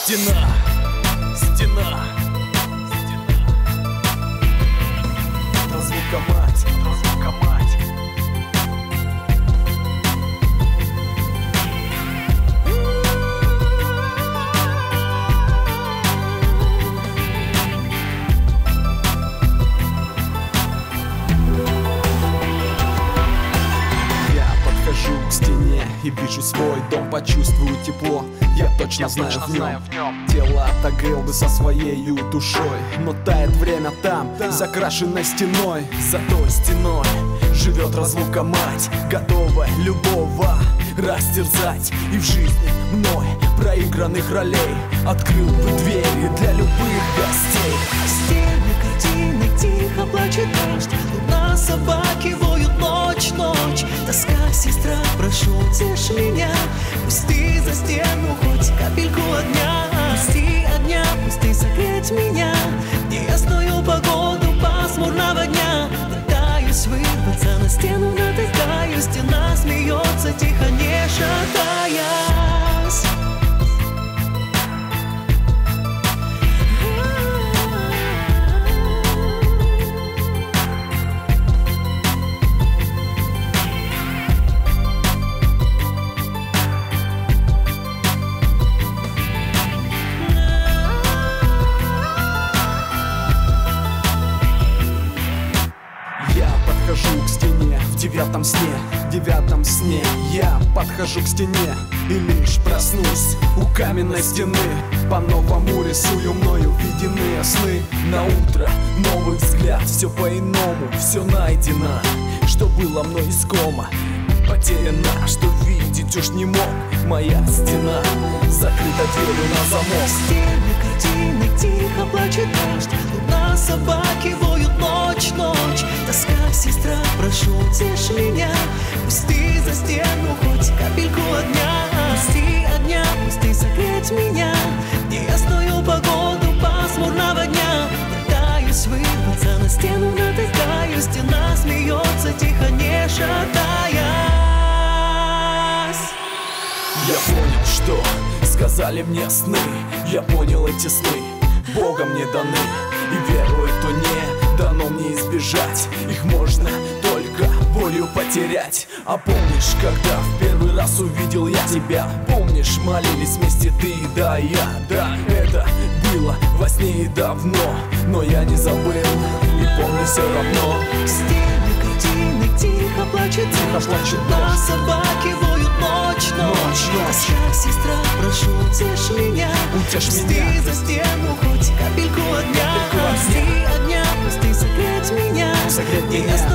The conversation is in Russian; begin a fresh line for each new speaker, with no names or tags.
Стена, стена, разлука мать, разлука мать. Я подхожу к стене и вижу свой дом, почувствую тепло. Я точно знаю в нем. Тело отогрел бы со своею душой, но тает время там, закрашенной стеной. За той стеной живет разлука мать, готова любого растерзать. И в жизни мной проигранных ролей открыл бы двери для любых гостей.
Стены картины, тихо плачет дождь, луна, собаки воют ночь, ночь. Тоска, сестра, прошу, утешь меня. Пусти за стену хоть капельку огня. Пусти огня, пусти согреть меня. Неясную погоду пасмурного дня. Пытаюсь вырваться, на стену натыкаюсь. Стена смеется, тихо, не шатаясь.
Подхожу к стене в девятом сне я подхожу к стене и лишь проснусь у каменной стены. По-новому рисую мною виденные сны. На утро новый взгляд, все по-иному, все найдено, что было мной искомо. Потеряна, что видеть уж не мог. Моя стена закрыта дверью на замок.
Стены картины, тихо плачет дождь, луна, собаки воют ночь, ночь. Тоска, сестра, прошу, утешь меня. Пусти за стену хоть капельку огня. Пусти огня, пусти согреть меня. Неясную погоду пасмурного дня. Пытаюсь вырваться, на стену натыкаюсь. Стена смеется, тихо, не шатаясь.
Я понял, что сказали мне сны. Я понял эти сны, Богом мне даны. И верую, то не дано мне избежать. Их можно только болью потерять. А помнишь, когда в первый раз увидел я тебя? Помнишь, молились вместе ты и да, я? Да, это было во сне и давно, но я не забыл и помню все равно.
Стены картины, тихо плачет дождь, луна, собаки воют ночь, ночь. Тоска, сестра, прошу, утешь меня. Пусти за стену хоть капельку огня. Пусти огня, пусти согреть меня.